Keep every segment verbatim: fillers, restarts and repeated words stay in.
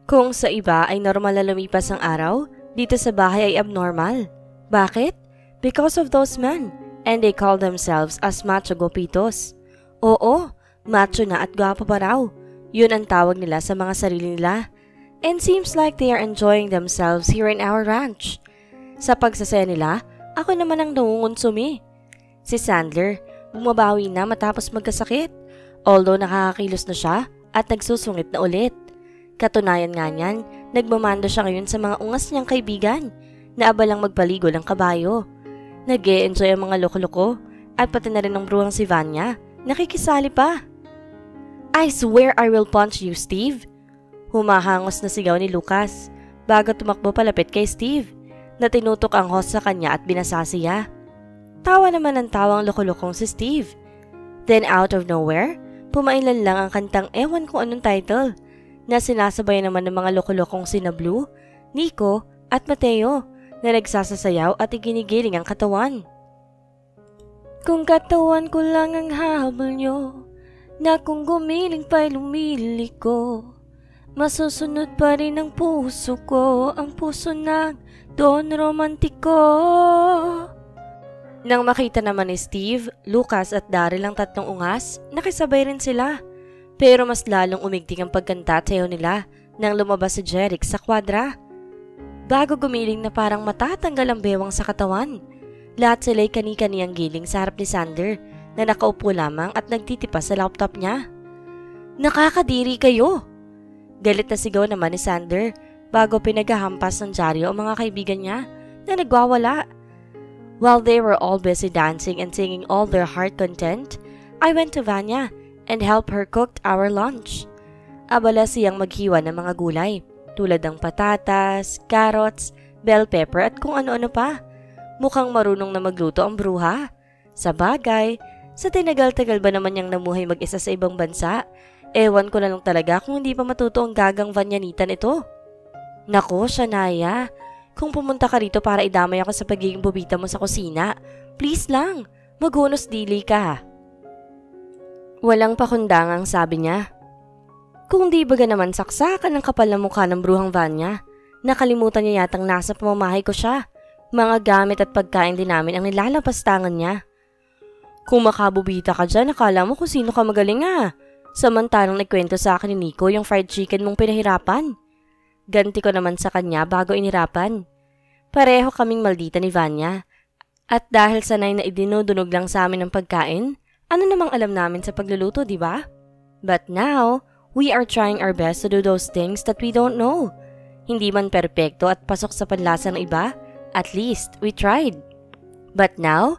Kung sa iba ay normal na lumipas ang araw, dito sa bahay ay abnormal. Bakit? Because of those men, and they call themselves as macho gupitos. Oo, macho na at gwapo pa raw. Yun ang tawag nila sa mga sarili nila. And seems like they are enjoying themselves here in our ranch. Sa pagsasaya nila, ako naman ang nangungonsumi. Si Sandler, bumabawi na matapos magkasakit. Although nakakakilos na siya at nagsusungit na ulit. Katunayan nga niyan, nagmamando siya ngayon sa mga ungas niyang kaibigan na abalang magpaligo ng kabayo. Nag-e-enjoy ang mga loko-loko at pati na rin ang bruhang si Vanya, nakikisali pa. I swear I will punch you, Steve. Humahangos na sigaw ni Lucas bago tumakbo palapit kay Steve na tinutok ang host sa kanya at binasa siya. Tawa naman ang tawang loko-lokong si Steve. Then out of nowhere, pumailan lang ang kantang ewan kung anong title na sinasabay naman ng mga loko-lokong sina Blue, Nico at Mateo na nagsasasayaw at iginigiling ang katawan. Kung katawan ko lang ang habol nyo, na kung gumiling pa'y lumili ko, masusunod pa rin ang puso ko, ang puso ng Don Romantiko. Nang makita naman ni Steve, Lucas at Daryl ang tatlong ungas, nakisabay rin sila. Pero mas lalong umigting ang pagkanta at sayaw nila nang lumabas si Jeric sa kwadra. Bago gumiling na parang matatanggal ang bewang sa katawan, lahat sila'y kani-kaniyang giling sa harap ni Sander na nakaupo lamang at nagtitipa sa laptop niya. Nakakadiri kayo! Galit na sigaw naman ni Sander bago pinaghahampas ng dyaryo ang mga kaibigan niya na nagwawala. While they were all busy dancing and singing all their heart content, I went to Vanya and helped her cook our lunch. Abala siyang maghiwa ng mga gulay tulad ng patatas, carrots, bell pepper at kung ano-ano pa. Mukhang marunong na magluto ang bruha. Sa bagay, sa tinagal-tagal ba naman niyang namuhay mag-isa sa ibang bansa, ewan ko na lang talaga kung hindi pa matuto ang gagang Vanyanitan ito. Nako, Shania, kung pumunta ka rito para idamay ako sa pagiging bubita mo sa kusina, please lang, maghunos dili ka. Walang pakundangang sabi niya. Kung di baga naman saksakan ng kapal na mukha ng bruhang Vanya, nakalimutan niya yatang nasa pamamahay ko siya. Mga gamit at pagkain din namin ang nilalapastangan niya. Kung makabubita ka dyan, akala mo kung sino ka magaling ah. Samantalang nagkwento sa akin ni Nico yung fried chicken mong pinahirapan. Ganti ko naman sa kanya bago inirapan. Pareho kaming maldita ni Vanya. At dahil sanay na idinudunog lang sa amin ng pagkain, ano namang alam namin sa pagluluto, di ba? But now, we are trying our best to do those things that we don't know. Hindi man perpekto at pasok sa panlasa ng iba, at least we tried. But now,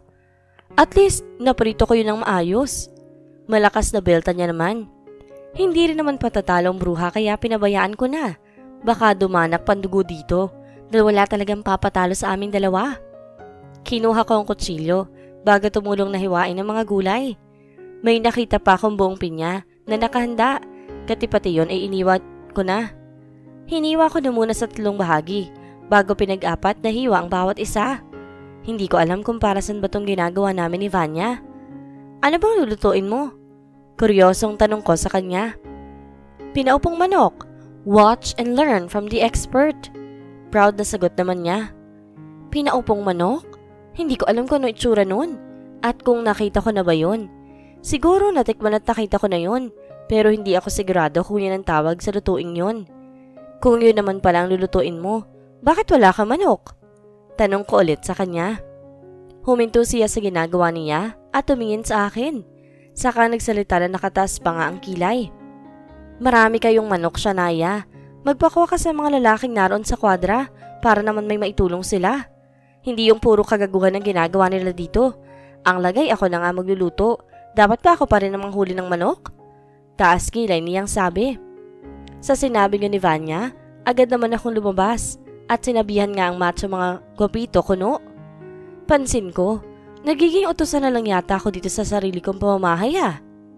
at least naprito ko yun ng maayos. Malakas na belta niya naman. Hindi rin naman patatalong bruha kaya pinabayaan ko na. Baka dumanak pandugo dito dahil wala talagang papatalo sa aming dalawa. Kinuha ko ang kutsilyo bago tumulong na hiwain ang mga gulay. May nakita pa akong buong pinya na nakahanda. Katipati yon ay iniwan ko na. Hiniwa ko na muna sa tatlong bahagi bago pinag-apat na hiwa ang bawat isa. Hindi ko alam kung para saan ba itong ginagawa namin ni Vanya. Ano bang lulutuin mo? Kuryosong tanong ko sa kanya. Pinaupong manok. Watch and learn from the expert. Proud na sagot naman niya. Pinaupong manok? Hindi ko alam kung ano itsura nun. At kung nakita ko na ba yun. Siguro natikman at nakita ko na yun. Pero hindi ako sigurado kung yun ang tawag sa lutuing yun. Kung yun naman pala ang lulutuin mo, bakit wala ka manok? Tanong ko ulit sa kanya. Huminto siya sa ginagawa niya at tumingin sa akin. Saka nagsalita na nakataas pa nga ang kilay. Marami kayong manok, Shania. Magpakuha ka sa mga lalaking naroon sa kwadra para naman may maitulong sila. Hindi yung puro kagaguhan ang ginagawa nila dito. Ang lagay ako na nga magluluto. Dapat ba ako pa rin namang huli ng manok? Taas kilay niyang sabi. Sa sinabi niya ni Vanya, agad naman akong lumabas at sinabihan nga ang macho mga gwapito kuno. Pansin ko, nagiging utusan na lang yata ako dito sa sarili kong pamamahay ah.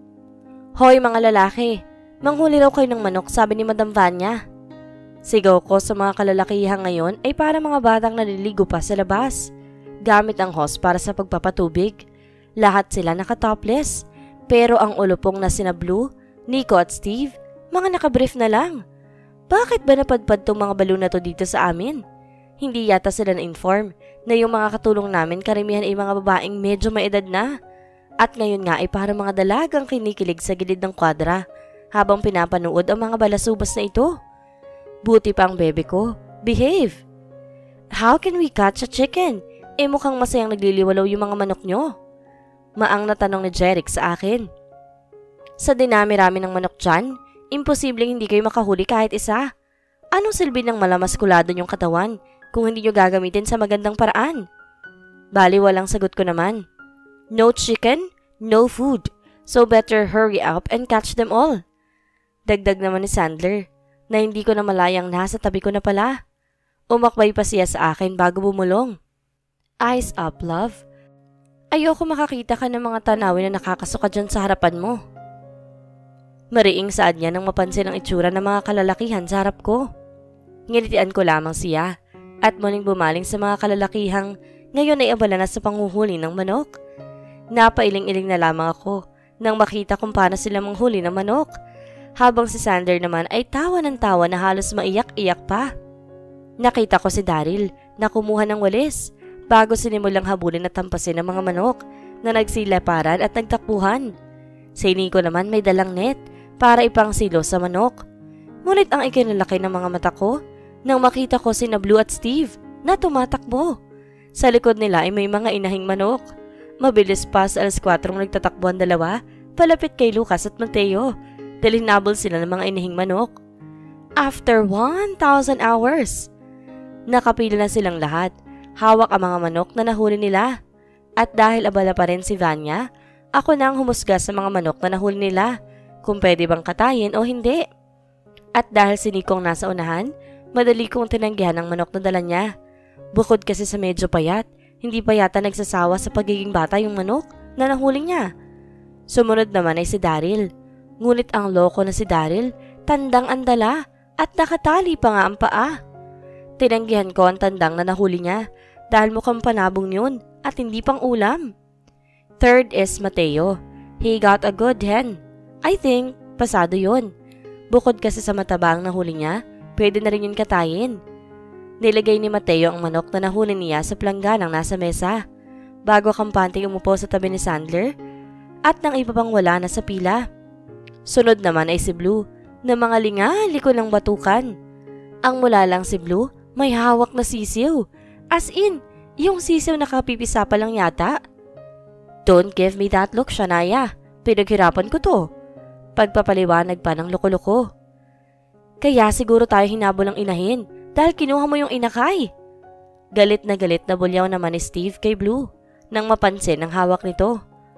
Hoy mga lalaki, manghuli raw kayo ng manok, sabi ni Madam Vanya. Sigaw ko sa mga kalalakihan ngayon ay para mga batang naliligo pa sa labas. Gamit ang hose para sa pagpapatubig. Lahat sila nakatopless, pero ang ulupong na sina Blue, Nico at Steve, mga nakabrief na lang. Bakit ba napadpad tong mga balon na to dito sa amin? Hindi yata sila na-inform na yung mga katulong namin karamihan ay mga babaeng medyo may edad na. At ngayon nga ay parang mga dalagang kinikilig sa gilid ng kwadra habang pinapanood ang mga balasubas na ito. Buti pa ang bebe ko. Behave! How can we catch a chicken? Eh mukhang masayang nagliliwalaw yung mga manok nyo. Maang na tanong ni Jeric sa akin. Sa dinami-rami ng manok dyan, imposibleng hindi kayo makahuli kahit isa. Anong silbi ng malamaskulado nyong katawan kung hindi nyo gagamitin sa magandang paraan? Bali walang sagot ko naman. No chicken, no food. So better hurry up and catch them all. Dagdag naman ni Sandler na hindi ko na malayang nasa tabi ko na pala. Umakbay pa siya sa akin bago bumulong. Eyes up, love. Ayoko makakita ka ng mga tanawin na nakakasuka dyan sa harapan mo. Mariing saad niya nang mapansin ang itsura ng mga kalalakihan sa harap ko. Ngilitian ko lamang siya at muling bumaling sa mga kalalakihang ngayon ay abala na sa panguhuli ng manok. Napailing-iling na lamang ako nang makita kung paano sila manghuli ng manok, habang si Sander naman ay tawa ng tawa na halos maiyak-iyak pa. Nakita ko si Daryl na kumuha ng walis bago sinimulang habulin at tampasin ng mga manok na nagsilaparan at nagtakbuhan. Si Nico naman may dalang net para ipangsilo sa manok. Ngunit ang ikinalaki ng mga mata ko nang makita ko si Blue at Steve na tumatakbo. Sa likod nila ay may mga inahing manok. Mabilis pa sa alas kwatro nagtatakbo ang dalawa palapit kay Lucas at Mateo dahil hinabol sila ng mga inahing manok. After one thousand hours, nakapila na silang lahat. Hawak ang mga manok na nahuli nila. At dahil abala pa rin si Vanya, ako na ang humusga sa mga manok na nahuli nila kung pwede bang katayin o hindi. At dahil si Nikong nasa unahan, madali kong tinanggihan ang manok na dala niya. Bukod kasi sa medyo payat, hindi pa yata nagsasawa sa pagiging bata yung manok na nahuli niya. Sumunod naman ay si Daryl. Ngunit ang loko na si Daryl, tandang andala at nakatali pa nga ang paa. Tinanggihan ko ang tandang na nahuli niya dahil mukhang panabong yun at hindi pang ulam. Third is Mateo. He got a good hen. I think pasado yun. Bukod kasi sa mataba ang nahuli niya, pwede na rin yun katayin. Nilagay ni Mateo ang manok na nahuli niya sa plangganang nasa mesa bago kampante umupo sa tabi ni Sandler at nang iba pang wala na sa pila. Sunod naman ay si Blue na mga lingali ko ng batukan. Ang mula lang si Blue may hawak na sisiw. As in, yung sisiw na kapipisa pa lang yata. Don't give me that look, Shania. Pinaghirapan ko to. Pagpapaliwanag pa ng loko-loko. Kaya siguro tayo hinabol ang inahin dahil kinuha mo yung inakay. Galit na galit na bulyaw naman ni Steve kay Blue nang mapansin ang hawak nito.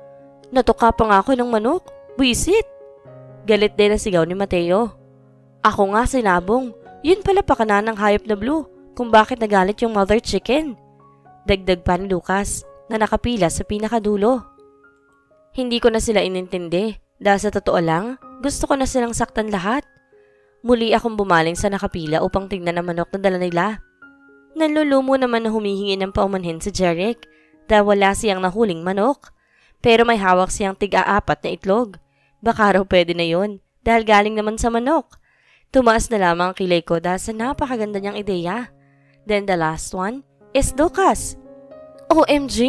Natuka pa nga ako ng manok. Buisit! Galit din ang sigaw ni Mateo. Ako nga sinabong. Yun pala pakanan ng hayop na Blue kung bakit nagalit yung mother chicken. Dagdag pa ni Lucas na nakapila sa pinakadulo. Hindi ko na sila inintindi dahil sa totoo lang gusto ko na silang saktan lahat. Muli akong bumaling sa nakapila upang tingnan ang manok na dala nila. Nanlulumo naman na humihingi ng paumanhin si Jeric dahil wala siyang nahuling manok. Pero may hawak siyang tig-aapat na itlog. Baka raw pwede na yun dahil galing naman sa manok. Tumaas na lamang ang kilay ko dahil sa napakaganda niyang ideya. Then the last one is Lucas. O M G!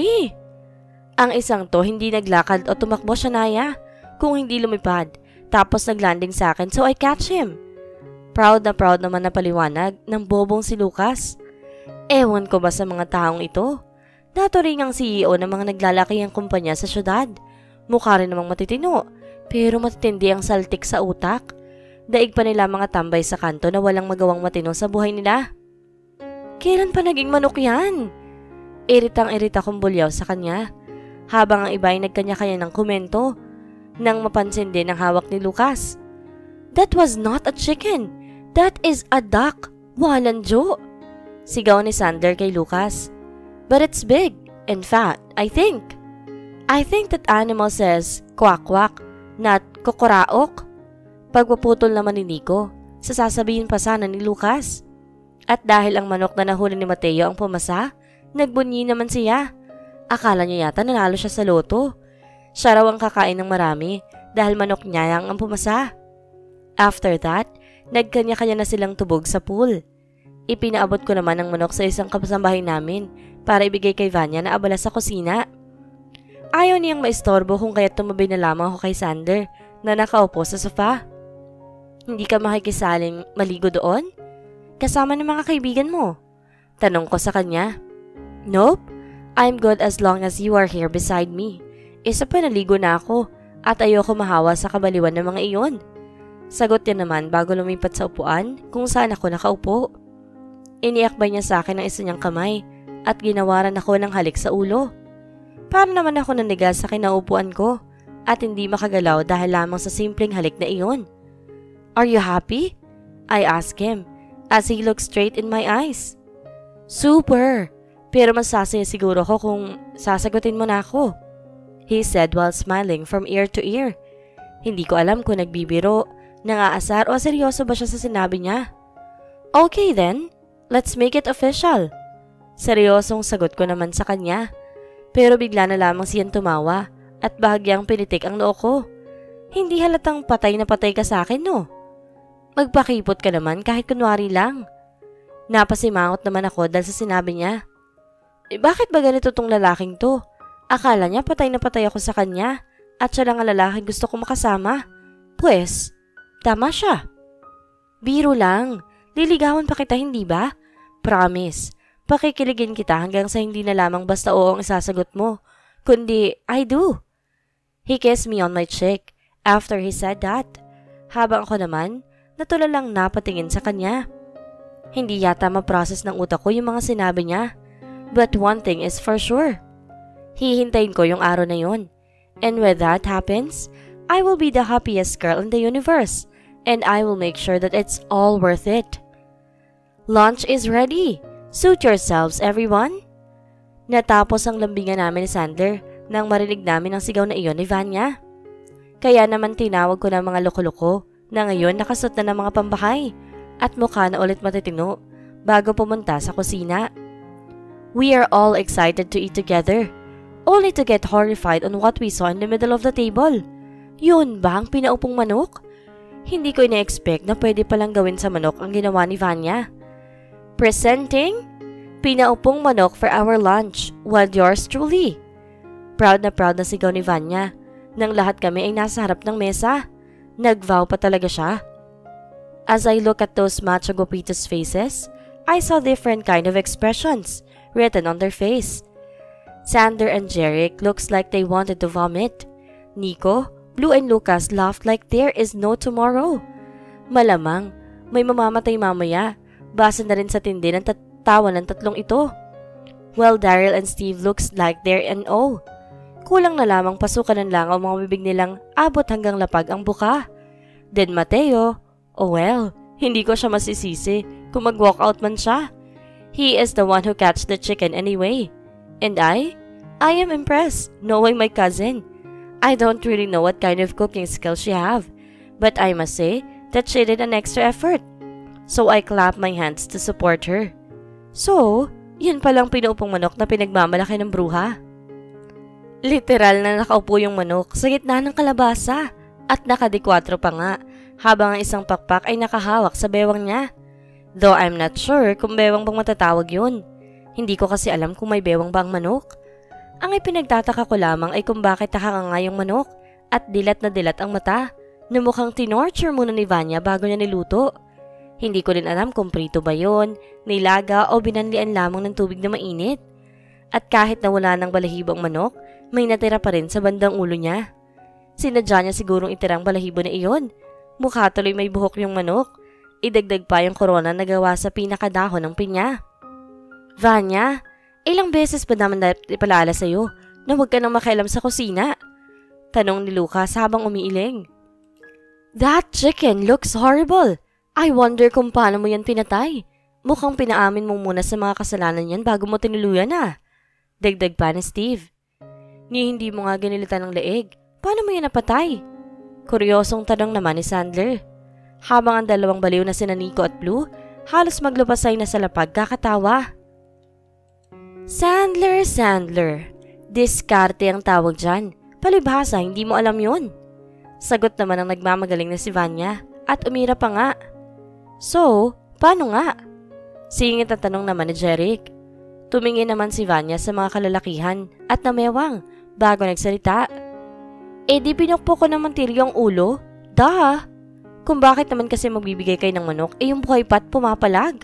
Ang isang to hindi naglakad o tumakbo Shania kung hindi lumipad tapos naglanding sa akin so I catch him. Proud na proud naman na paliwanag ng bobong si Lucas. Ewan ko ba sa mga taong ito? Naturing ang C E O ng mga naglalakihang kumpanya sa syudad. Mukha rin namang matitino, pero matitindi ang saltik sa utak. Daig pa nila mga tambay sa kanto na walang magawang matino sa buhay nila. Kailan pa naging manok yan? Iritang-irita kong bulyaw sa kanya, habang ang iba ay nagkanya-kanya ng komento, nang mapansin din ang hawak ni Lucas. That was not a chicken. That is a duck. Walang jo. Sigaw ni Sander kay Lucas. But it's big. In fact, I think. I think that animal says kwak-kwak, not kokoraok. Pagpaputol naman ni Nico, sasasabihin pa sana ni Lucas. At dahil ang manok na nahuli ni Mateo ang pumasa, nagbunyi naman siya. Akala niya yata nanalo siya sa loto. Siya raw ang kakain ng marami dahil manok niya ang pumasa. After that, Nagkanya-kanya na silang tubog sa pool. Ipinaabot ko naman ang manok sa isang kasambahay namin para ibigay kay Vanya na abala sa kusina. Ayaw niyang maistorbo kung kaya't tumabi na lamang ako kay Sander na nakaupo sa sofa. Hindi ka makikisaling maligo doon? Kasama ng mga kaibigan mo? Tanong ko sa kanya. Nope, I'm good as long as you are here beside me. Isa pa naligo na ako at ayoko mahawa sa kabaliwan ng mga iyon. Sagot niya naman bago lumipat sa upuan kung saan ako nakaupo. Iniakbay niya sa akin ang isa niyang kamay at ginawaran ako ng halik sa ulo. Para naman ako nanigal sa kinaupuan ko at hindi makagalaw dahil lamang sa simpleng halik na iyon. Are you happy? I asked him as he looked straight in my eyes. Super! Pero mas sasaya siguro ko kung sasagutin mo na ako, he said while smiling from ear to ear. Hindi ko alam kung nagbibiro, nangaasar o seryoso ba siya sa sinabi niya. Okay then, let's make it official. Seryosong sagot ko naman sa kanya. Pero bigla na lamang siyang tumawa at bahagyang pinitik ang noo ko. Hindi halatang patay na patay ka sa akin, no? Magpakipot ka naman kahit kunwari lang. Napasimangot naman ako dahil sa sinabi niya. Eh, bakit ba ganito tong lalaking to? Akala niya patay na patay ako sa kanya at siya lang ang lalaking gusto ko makasama. Pues, tama siya. Biro lang. Liligawan pa kita, hindi ba? Promise. Pakikiligin kita hanggang sa hindi na lamang basta oo ang isasagot mo, kundi I do. He kissed me on my cheek after he said that. Habang ako naman, natulalang napatingin sa kanya. Hindi yata ma-process ng utak ko yung mga sinabi niya. But one thing is for sure. Hihintayin ko yung araw na yun. And when that happens, I will be the happiest girl in the universe. And I will make sure that it's all worth it. Lunch is ready. Suit yourselves, everyone. Natapos ang lambingan namin ni Sander nang marinig namin ang sigaw na iyon ni Vanya. Kaya naman tinawag ko ng mga loko-loko na ngayon nakasot na ng mga pambahay at mukha na ulit matitino bago pumunta sa kusina. We are all excited to eat together, only to get horrified on what we saw in the middle of the table. Yun ba ang pinaupong manok? Hindi ko ina-expect na pwede palang gawin sa manok ang ginawa ni Vanya. Presenting, pinaupong manok for our lunch, while yours truly. Proud na proud na sigaw ni Vanya nang lahat kami ay nasa harap ng mesa. Nag-vow pa talaga siya. As I look at those macho guapitos faces, I saw different kind of expressions written on their face. Sander and Jeric looks like they wanted to vomit. Nico, Blue and Lucas laughed like there is no tomorrow. Malamang, may mamamatay mamaya. Basa na rin sa tindi ng tawa ng tatlong ito. Well, Daryl and Steve looks like they're N O. Kulang na lamang pasukan ng langaw mga bibig nilang abot hanggang lapag ang buka. Then Mateo, oh well, hindi ko siya masisisi kung mag-walk out man siya. He is the one who catch the chicken anyway. And I? I am impressed knowing my cousin. I don't really know what kind of cooking skills she have, but I must say that she did an extra effort. So I clap my hands to support her. So, yun palang pinuupong manok na pinagmamalaki ng bruha. Literal na nakaupo yung manok sa gitna ng kalabasa at nakadikwatro pa nga habang ang isang pakpak ay nakahawak sa bewang niya. Though I'm not sure kung bewang bang matatawag yun. Hindi ko kasi alam kung may bewang ba ang manok. Ang ipinagtataka ko lamang ay kung bakit nakakanga yung manok at dilat na dilat ang mata na mukhang tinorture muna ni Vanya bago niya niluto. Hindi ko rin alam kung prito ba yun, nilaga o binanlian lamang ng tubig na mainit. At kahit na wala ng balahibong manok, may natira pa rin sa bandang ulo niya. Sinadya niya sigurong itirang balahibo na iyon. Mukha tuloy may buhok yung manok. Idagdag pa yung korona na gawa sa pinakadahon ng pinya. Vanya, ilang beses ba naman dapat ipalala sa'yo na huwag ka nang makialam sa kusina? Tanong ni Lucas habang umiiling. That chicken looks horrible. I wonder kung paano mo yan pinatay. Mukhang pinaamin mo muna sa mga kasalanan yan bago mo tinuluyan ah. Dagdag pa ni Steve. Ni hindi mo nga ganilitan ng leeg. Paano mo yan napatay? Kuryosong tanong naman ni Sandler. Habang ang dalawang baliw na sina Nico at Blue, halos maglupasay na sa lapag kakatawa. Sandler, Sandler. Diskarte ang tawag dyan. Palibhasa, hindi mo alam yun. Sagot naman ang nagmamagaling na si Vanya at umira pa nga. So, paano nga? Singit ang tanong naman ni Jeric. Tumingin naman si Vanya sa mga kalalakihan at namewang bago nagsalita. Eh di pinukpo ko ng mantilyo ang ulo? Dah! Kung bakit naman kasi magbibigay kayo ng manok, eh yung buhay pa't pumapalag.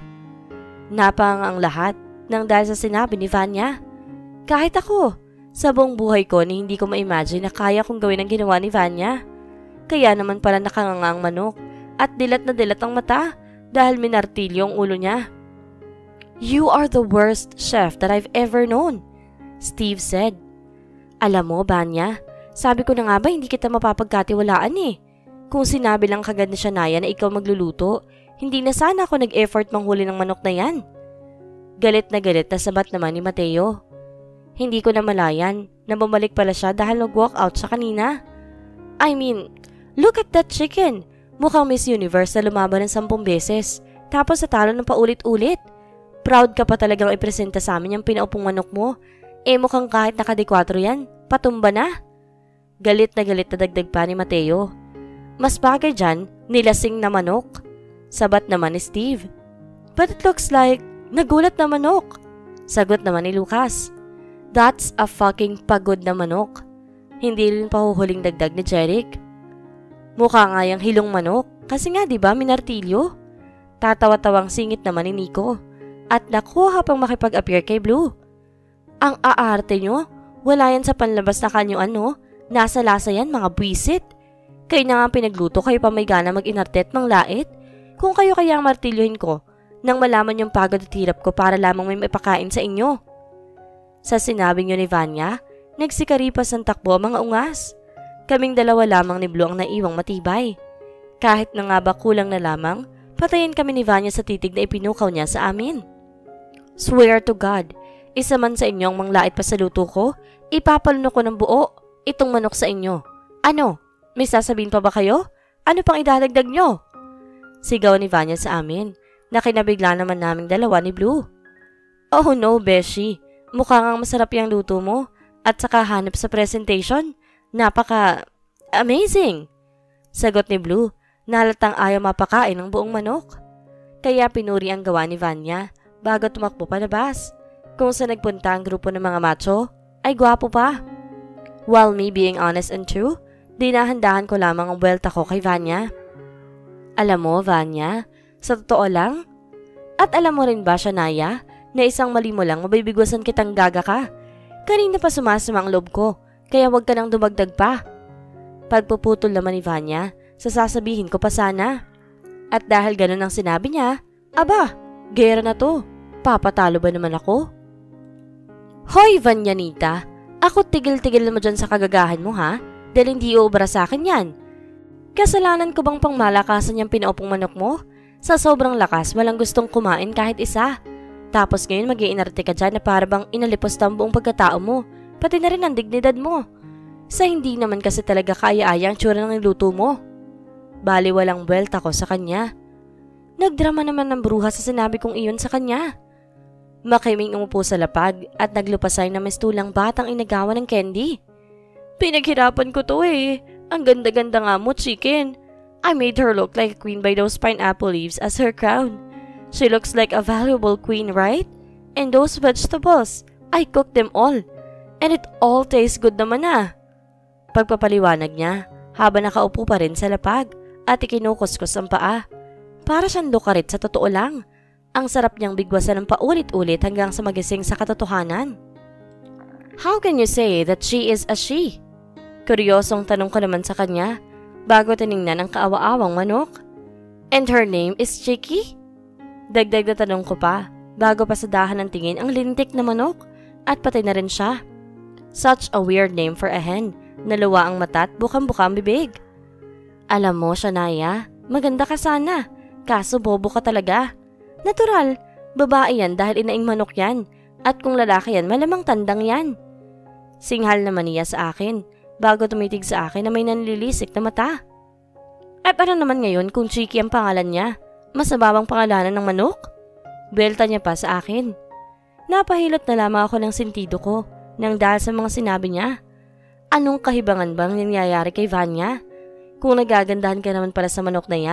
Napang ang lahat nang dahil sa sinabi ni Vanya. Kahit ako, sa buong buhay ko ni hindi ko ma-imagine na kaya kong gawin ang ginawa ni Vanya. Kaya naman pala nakanganga ang manok at dilat na dilat ang mata dahil minartilyo ang ulo niya. You are the worst chef that I've ever known, Steve said. Alam mo, Vanya, sabi ko na nga ba hindi kita mapapagkatiwalaan eh. Kung sinabi lang kagad ni Shania na ikaw magluluto, hindi na sana ako nag-effort manghuli ng manok na yan. Galit na galit na sabat naman ni Mateo. Hindi ko na malayan na bumalik pala siya dahil nag-walk out siya kanina. I mean, look at that chicken. Mukhang Miss Universe na lumaban ng sampung beses, tapos natalo ng paulit-ulit. Proud ka pa talagang ipresenta sa amin yung pinaupong manok mo. Eh mukhang kahit nakadikwatro yan, patumba na. Galit na galit na dagdag pa ni Mateo. Mas bagay dyan, nilasing na manok. Sabat naman ni Steve. But it looks like nagulat na manok. Sagot naman ni Lucas. That's a fucking pagod na manok. Hindi rin pahuhuling dagdag ni Jeric. Mukha nga yung hilong manok kasi nga diba minartilyo. Tatawa-tawang singit naman ni Nico. At nakuha pang makipag-appear kay Blue. Ang aarte nyo, wala yan sa panlabas na kanyo ano. Nasa lasa yan mga buwisit. Kayo na nga pinagluto, kayo pa may gana mag-inarte at manglait. Kung kayo kaya ang martilyohin ko, nang malaman yung pagod at hirap ko para lamang may mapakain sa inyo. Sa sinabing yun ni Vanya, nagsikaripas ang takbo mga ungas. Kaming dalawa lamang ni Blue ang naiwang matibay. Kahit na nga ba kulang na lamang, patayin kami ni Vanya sa titig na ipinukaw niya sa amin. Swear to God, isa man sa inyong manglait pa sa luto ko, ipapalunok ko ng buo itong manok sa inyo. Ano? May sasabihin pa ba kayo? Ano pang idadagdag nyo? Sigaw ni Vanya sa amin, na kinabigla naman naming dalawa ni Blue. Oh no, Beshi. Mukha ngang masarap yung luto mo. At saka hanap sa presentation. Napaka... amazing! Sagot ni Blue, nalatang ayaw mapakain ng buong manok. Kaya pinuri ang gawa ni Vanya bago tumakbo palabas. Kung sa nagpunta ang grupo ng mga macho, ay gwapo pa. While me being honest and true, dinahandahan ko lamang ang buwelta ko kay Vanya. Alam mo, Vanya, sa totoo lang? At alam mo rin ba, Shania, na isang mali mo lang mabibigwasan kitang gaga ka? Kanina pa sumasama ang loob ko, kaya wag ka nang dumagdag pa. Pagpuputol naman ni Vanya, sasasabihin ko pa sana. At dahil ganun ang sinabi niya, aba, gera na to. Papatalo ba naman ako? Hoy, Vanyanita, ako tigil-tigil mo dyan sa kagagahan mo ha? Dahil hindi uubra sa akin yan. Kasalanan ko bang pangmalakasan yung pinaupong manok mo? Sa sobrang lakas, walang gustong kumain kahit isa. Tapos ngayon mag-iinarte ka dyan na para bang inalipos ang buong pagkatao mo, pati na rin ang dignidad mo. Sa hindi naman kasi talaga kaya-aya ang tsura ng niluto mo. Bali walang buwelta ko sa kanya. Nagdrama naman ng bruha sa sinabi kong iyon sa kanya. Makiming umupo sa lapag at naglupasay na mistulang batang inagawa ng candy. Pinaghirapan ko to eh. Ang ganda-ganda nga mo, chicken. I made her look like a queen by those pineapple leaves as her crown. She looks like a valuable queen, right? And those vegetables, I cooked them all. And it all tastes good naman ah. Pagpapaliwanag niya, habang nakaupo pa rin sa lapag at ikinukuskus ang paa. Para siyang lukarit sa totoo lang. Ang sarap niyang bigwasan ng paulit-ulit hanggang sa magising sa katotohanan. How can you say that she is a she? Kuryosong tanong ko naman sa kanya bago tiningnan ang kaawa-awang manok. And her name is Chicky? Dagdag na tanong ko pa bago pa sa dahan ng tingin ang lintik na manok at pati na rin siya. Such a weird name for a hen, naluwa ang mata at bukang-buka ang bibig. Alam mo, Shania, maganda ka sana, kaso bobo ka talaga. Natural, babae yan dahil inaing manok yan at kung lalaki yan malamang tandang yan. Singhal naman niya sa akin bago tumitig sa akin na may nanlilisik na mata. At ano naman ngayon kung Chicky ang pangalan niya? Masama bang pangalanan ng manok? Belta niya pa sa akin. Napahilot na lamang ako ng sentido ko nang dahil sa mga sinabi niya. Anong kahibangan bang nangyayari kay Vanya? Kung nagagandahan ka naman pala sa manok na yan,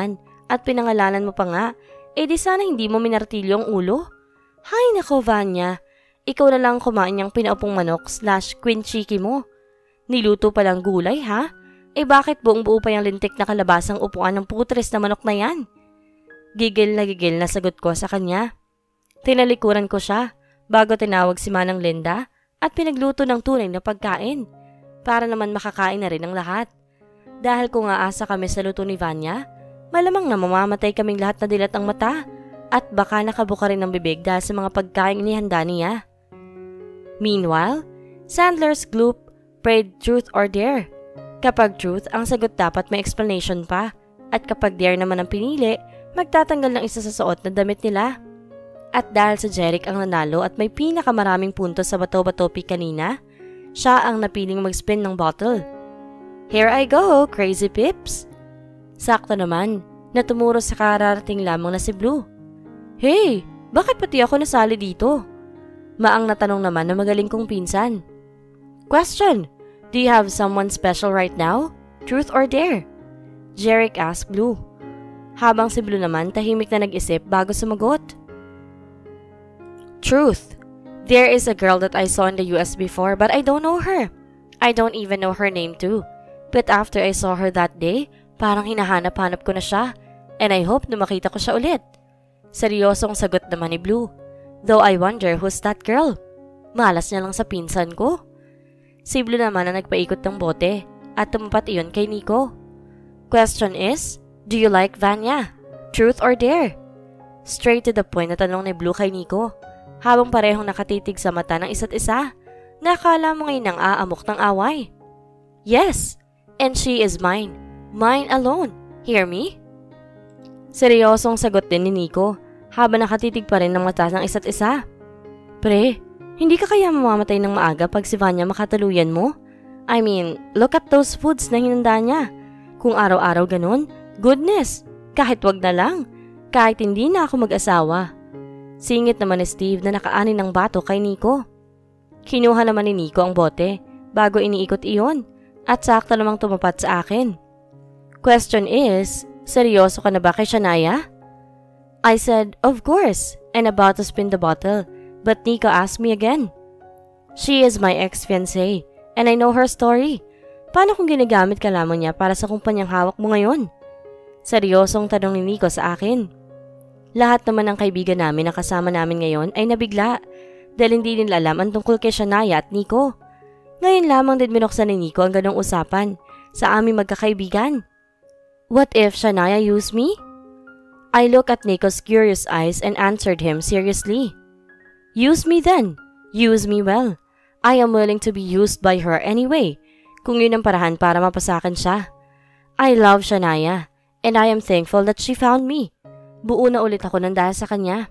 at pinangalanan mo pa nga, eh di sana hindi mo minartilyo ang ulo. Hay nako, Vanya, ikaw na lang kumain niyang pinaupong manok slash queen chiki mo. Niluto pa lang gulay ha? Eh bakit buong buo pa yung lintik na kalabasang upuan ng putres na manok na yan? Gigil na gigil na sagot ko sa kanya. Tinalikuran ko siya bago tinawag si Manang Linda at pinagluto ng tunay na pagkain para naman makakain na rin ang lahat. Dahil kung aasa kami sa luto ni Vanya, malamang na mamamatay kaming lahat na dilat ang mata at baka nakabuka rin ng bibig dahil sa mga pagkain inihanda niya. Meanwhile, Sandler's Gloop prayed truth or dare. Kapag truth, ang sagot dapat may explanation pa at kapag dare naman ang pinili, magtatanggal ng isa sa suot na damit nila. At dahil sa Jeric ang nanalo at may pinakamaraming puntos sa bato-bato pick kanina, siya ang napiling mag-spin ng bottle. Here I go, crazy pips! Sakto naman na tumuro sa kararating lamang na si Blue. Hey, bakit pati ako nasali dito? Maang natanong naman na magaling kong pinsan. Question, do you have someone special right now? Truth or dare? Jeric asked Blue. Habang si Blue naman tahimik na nag-isip bago sumagot. Truth. There is a girl that I saw in the U S before but I don't know her. I don't even know her name too. But after I saw her that day, parang hinahanap-hanap ko na siya and I hope na makita ko siya ulit. Seryosong sagot naman ni Blue. Though I wonder who's that girl? Malas niya lang sa pinsan ko. Si Blue naman na nagpaikot ng bote at tumapat iyon kay Nico. Question is, do you like Vanya? Truth or dare? Straight to the point na tanong ni Blue kay Nico habang parehong nakatitig sa mata ng isa't isa. Nakala mo ngayon ang aamok ng away. Yes, and she is mine. Mine alone. Hear me? Seryosong sagot din ni Nico habang nakatitig pa rin ng mata ng isa't isa. Pre, hindi ka kaya mamamatay ng maaga pag si Vanya makatuluyan mo? I mean, look at those foods na hinanda niya. Kung araw-araw ganun, goodness, kahit wag na lang, kahit hindi na ako mag-asawa. Singit naman ni Steve na nakaani ng bato kay Nico. Kinuha naman ni Nico ang bote bago iniikot iyon at sakto namang tumapat sa akin. Question is, seryoso ka na ba kay Shania? I said, of course, and about to spin the bottle, but Nico asked me again. She is my ex-fiancée, and I know her story. Paano kung ginagamit ka lamang niya para sa kumpanyang hawak mo ngayon? Seryosong tanong ni Nico sa akin. Lahat naman ng kaibigan namin na kasama namin ngayon ay nabigla dahil hindi nila alam ang tungkol kay Shania at Nico. Ngayon lamang din binuksan ni Nico ang ganong usapan sa aming magkakaibigan. What if Shania used me? I looked at Nico's curious eyes and answered him seriously. Use me then. Use me well. I am willing to be used by her anyway, kung yun ang parahan para mapasakin siya. I love Shania, and I am thankful that she found me. Buo na ulit ako ng dahil sa kanya.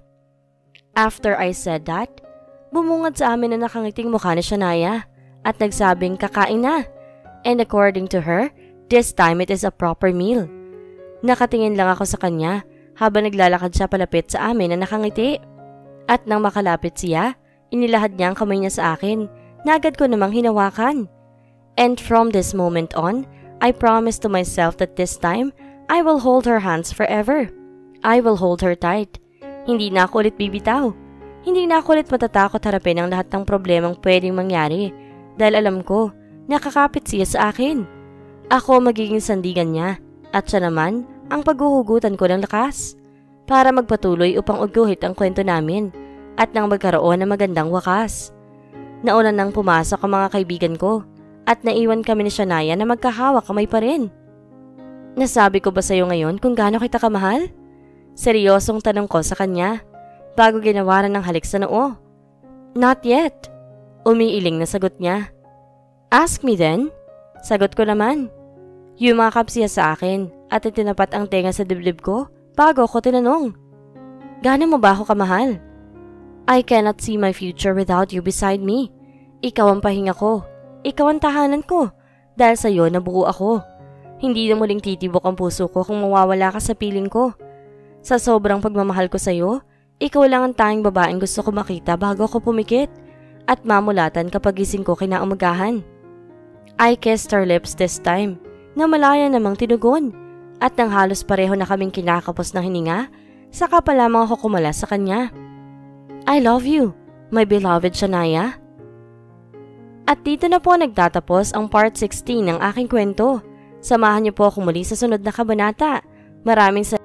After I said that, bumungad sa amin na nakangiting mukha ni Shania at nagsabing kakain na. And according to her, this time it is a proper meal. Nakatingin lang ako sa kanya habang naglalakad siya palapit sa amin na nakangiti. At nang makalapit siya, inilahad niya ang kamay niya sa akin na agad ko namang hinawakan. And from this moment on, I promised to myself that this time, I will hold her hands forever. I will hold her tight. Hindi na ako ulit bibitaw. Hindi na ako ulit matatakot harapin ang lahat ng problemang pwedeng mangyari dahil alam ko, nakakapit siya sa akin. Ako magiging sandigan niya at siya naman ang paghuhugutan ko ng lakas para magpatuloy upang uguhit ang kwento namin at nang magkaroon ng magandang wakas. Nauna nang pumasok ang mga kaibigan ko at naiwan kami ni Shania na magkahawak kamay pa rin. Nasabi ko ba sa'yo ngayon kung gaano kita kamahal? Seryosong tanong ko sa kanya bago ginawaran ng halik sa noo. Not yet. Umiiling na sagot niya. Ask me then. Sagot ko naman. Yumakap siya sa akin at itinapat ang tenga sa dibdib ko bago ko tinanong. Gaano mo ba ako kamahal? I cannot see my future without you beside me. Ikaw ang pahinga ko. Ikaw ang tahanan ko. Dahil sa iyo nabuo ako. Hindi na muling titibok ang puso ko kung mawawala ka sa piling ko. Sa sobrang pagmamahal ko sa iyo, ikaw lang ang tanging babaeng gusto ko makita bago ako pumikit at mamulatan kapag gising ko kinaumagahan. I kissed her lips this time na malaya namang tinugon At nang halos pareho na kaming kinakapos ng hininga, saka pa lamang ako kumala sa kanya. I love you, my beloved Shania. At dito na po nagtatapos ang part sixteen ng aking kwento. Samahan niyo po ako muli sa sunod na kabanata. Maraming salamat.